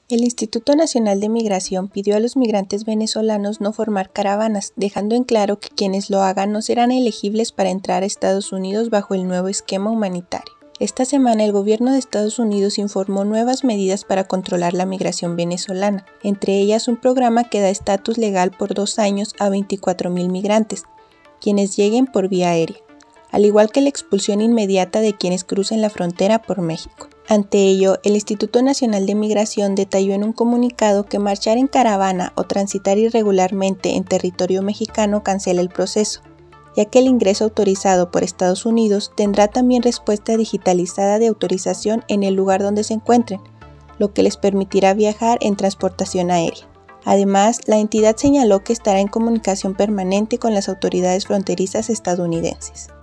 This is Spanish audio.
El Instituto Nacional de Migración pidió a los migrantes venezolanos no formar caravanas, dejando en claro que quienes lo hagan no serán elegibles para entrar a Estados Unidos bajo el nuevo esquema humanitario. Esta semana el gobierno de Estados Unidos informó nuevas medidas para controlar la migración venezolana, entre ellas un programa que da estatus legal por 2 años a 24.000 migrantes, quienes lleguen por vía aérea, al igual que la expulsión inmediata de quienes crucen la frontera por México. Ante ello, el Instituto Nacional de Migración detalló en un comunicado que marchar en caravana o transitar irregularmente en territorio mexicano cancela el proceso, ya que el ingreso autorizado por Estados Unidos tendrá también respuesta digitalizada de autorización en el lugar donde se encuentren, lo que les permitirá viajar en transportación aérea. Además, la entidad señaló que estará en comunicación permanente con las autoridades fronterizas estadounidenses.